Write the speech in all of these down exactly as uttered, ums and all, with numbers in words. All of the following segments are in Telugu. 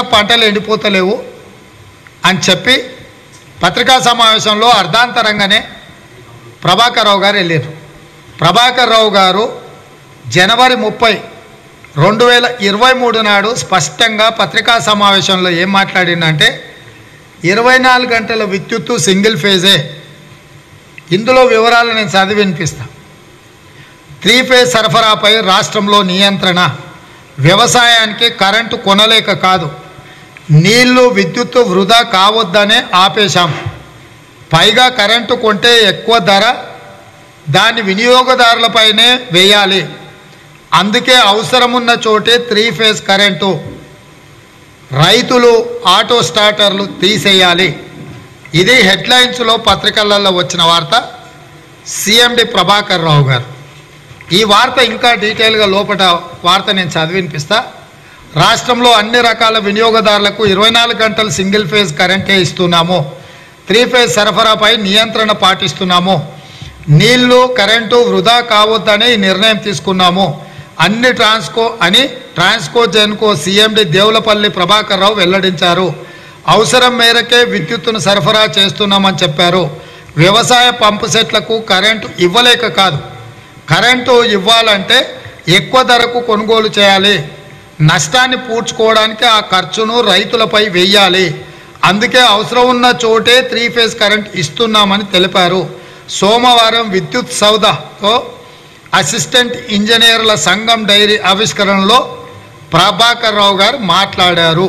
పంటలు ఎండిపోతలేవు అని చెప్పి పత్రికా సమావేశంలో అర్ధాంతరంగానే ప్రభాకర్ రావు గారు వెళ్ళారు. ప్రభాకర్ రావు గారు జనవరి ముప్పై రెండు వేల ఇరవై మూడు నాడు స్పష్టంగా పత్రికా సమావేశంలో ఏం మాట్లాడిందంటే ఇరవై నాలుగు గంటల విద్యుత్తు సింగిల్ ఫేజే. ఇందులో వివరాలు నేను చదివి వినిపిస్తా. త్రీ ఫేజ్ సరఫరాపై రాష్ట్రంలో నియంత్రణ, వ్యవసాయానికి కరెంటు కొనలేక కాదు, నీళ్లు విద్యుత్తు వృధా కావద్దనే ఆపేశాం. పైగా కరెంటు కొంటే ఎక్కువ ధర, దాన్ని వినియోగదారులపైనే వేయాలి. అందుకే అవసరమున్న చోటే త్రీ ఫేజ్ కరెంటు, రైతులు ఆటో స్టార్టర్లు తీసేయాలి. ఇది హెడ్లైన్స్లో పత్రికలలో వచ్చిన వార్త. సీఎండి ప్రభాకర్ రావు గారు ఈ వార్త ఇంకా డీటెయిల్గా లోపల వార్త నేను చదివినిపిస్తా. రాష్ట్రంలో అన్ని రకాల వినియోగదారులకు ఇరవై నాలుగు గంటలు సింగిల్ ఫేజ్ కరెంటే ఇస్తున్నాము. త్రీ ఫేజ్ సరఫరాపై నియంత్రణ పాటిస్తున్నాము. నీళ్లు కరెంటు వృధా కావద్దనే ఈ నిర్ణయం తీసుకున్నాము. అన్ని ట్రాన్స్కో అని ట్రాన్స్కో జెన్కో సీఎండి దేవులపల్లి ప్రభాకర్ రావు వెల్లడించారు. అవసరం మేరకే విద్యుత్తును సరఫరా చేస్తున్నామని చెప్పారు. వ్యవసాయ పంపు సెట్లకు కరెంటు ఇవ్వలేక కాదు, కరెంటు ఇవ్వాలంటే ఎక్కువ ధరకు కొనుగోలు చేయాలి. నష్టాన్ని పూడ్చుకోవడానికి ఆ ఖర్చును రైతులపై వెయ్యాలి. అందుకే అవసరం ఉన్న చోటే త్రీ ఫేజ్ కరెంట్ ఇస్తున్నామని తెలిపారు. సోమవారం విద్యుత్ సౌదాతో అసిస్టెంట్ ఇంజనీర్ల సంఘం డైరీ ఆవిష్కరణలో ప్రభాకర్ రావు గారు మాట్లాడారు.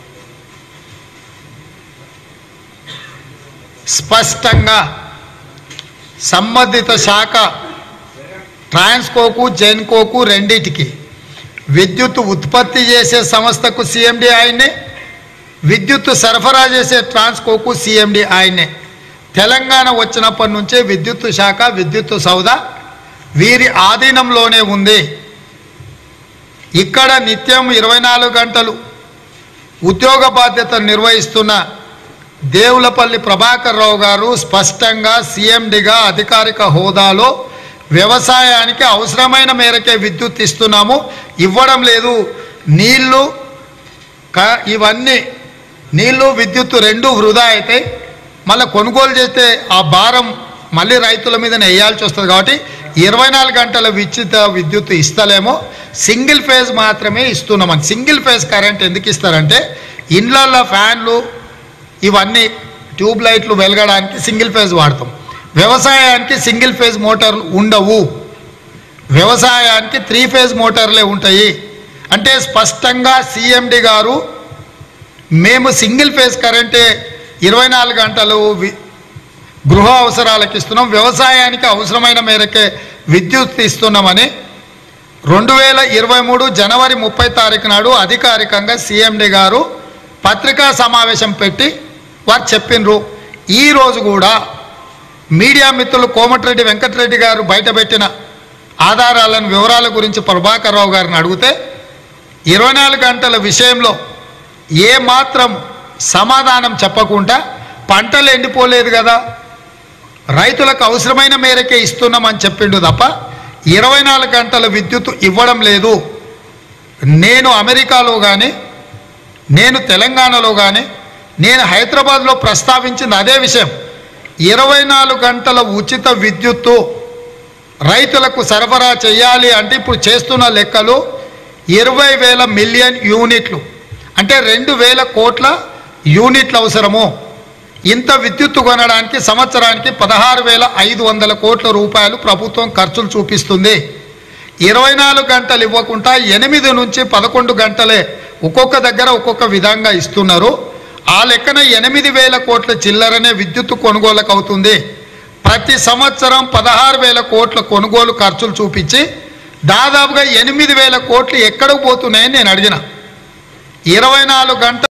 స్పష్టంగా సంబంధిత శాఖ ట్రాన్స్కోకు జెన్కోకు రెండిటికి, విద్యుత్ ఉత్పత్తి చేసే సంస్థకు సీఎండి ఆయనే, విద్యుత్ సరఫరా చేసే ట్రాన్స్కోకు సీఎండి ఆయనే. తెలంగాణ వచ్చినప్పటి నుంచే విద్యుత్ శాఖ విద్యుత్ సౌదా వీరి ఆధీనంలోనే ఉంది. ఇక్కడ నిత్యం ఇరవై నాలుగు గంటలు ఉద్యోగ బాధ్యతలు నిర్వహిస్తున్న దేవులపల్లి ప్రభాకర్ రావు గారు స్పష్టంగా సీఎండిగా అధికారిక హోదాలో వ్యవసాయానికి అవసరమైన మేరకే విద్యుత్ ఇస్తున్నాము, ఇవ్వడం లేదు. నీళ్లు ఇవన్నీ నీళ్లు విద్యుత్తు రెండు వృధా అయితే మళ్ళీ కొనుగోలు చేస్తే ఆ భారం మళ్ళీ రైతుల మీదనే వేయాల్సి వస్తుంది. కాబట్టి ఇరవై నాలుగు గంటల విద్యుత్ విద్యుత్తు ఇస్తలేమో, సింగిల్ ఫేజ్ మాత్రమే ఇస్తున్నామని. సింగిల్ ఫేజ్ కరెంట్ ఎందుకు ఇస్తారంటే ఇండ్లల్లో ఫ్యాన్లు ఇవన్నీ ట్యూబ్ లైట్లు వెలగడానికి సింగిల్ ఫేజ్ వాడతాం. వ్యవసాయానికి సింగిల్ ఫేజ్ మోటార్లు ఉండవు, వ్యవసాయానికి త్రీ ఫేజ్ మోటార్లే ఉంటాయి. అంటే స్పష్టంగా సీఎండి గారు మేము సింగిల్ ఫేజ్ కరెంటే ఇరవై నాలుగు గంటలు గృహ అవసరాలకు ఇస్తున్నాం, వ్యవసాయానికి అవసరమైన మేరకే విద్యుత్ ఇస్తున్నామని రెండు వేల ఇరవై మూడు జనవరి ముప్పై తారీఖు నాడు అధికారికంగా సీఎండి గారు పత్రికా సమావేశం పెట్టి వారు చెప్పినరు. ఈరోజు కూడా మీడియా మిత్రులు కోమటిరెడ్డి వెంకటరెడ్డి గారు బయటపెట్టిన ఆధారాలను వివరాల గురించి ప్రభాకర్ రావు గారిని అడిగితే ఇరవై నాలుగు గంటల విషయంలో ఏమాత్రం సమాధానం చెప్పకుండా పంటలు ఎండిపోలేదు కదా, రైతులకు అవసరమైన మేరకే ఇస్తున్నామని చెప్పిండు తప్ప ఇరవై నాలుగు గంటల విద్యుత్ ఇవ్వడం లేదు. నేను అమెరికాలో కానీ నేను తెలంగాణలో కానీ నేను హైదరాబాద్లో ప్రస్తావించింది అదే విషయం. ఇరవై నాలుగు గంటల ఉచిత విద్యుత్తు రైతులకు సరఫరా చేయాలి అంటే ఇప్పుడు చేస్తున్న లెక్కలు ఇరవై వేల మిలియన్ యూనిట్లు అంటే రెండు వేల కోట్ల యూనిట్లు అవసరము. ఇంత విద్యుత్తు కొనడానికి సంవత్సరానికి పదహారు వేల ఐదు వందల కోట్ల రూపాయలు ప్రభుత్వం ఖర్చులు చూపిస్తుంది. ఇరవై నాలుగు గంటలు ఇవ్వకుండా ఎనిమిది నుంచి పదకొండు గంటలే ఒక్కొక్క దగ్గర ఒక్కొక్క విధంగా ఇస్తున్నారు. ఆ లెక్కన ఎనిమిది వేల కోట్ల చిల్లరనే విద్యుత్తు కొనుగోలుకు అవుతుంది. ప్రతి సంవత్సరం పదహారు వేల కోట్ల కొనుగోలు ఖర్చులు చూపించి దాదాపుగా ఎనిమిది వేల కోట్లు ఎక్కడికి పోతున్నాయని నేను అడిగిన. ఇరవై నాలుగు గంటలు